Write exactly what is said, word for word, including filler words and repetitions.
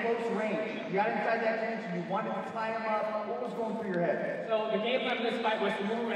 close range. You got inside that range and you wanted to tie him up. What was going through your head? So the game plan for this fight was to move around.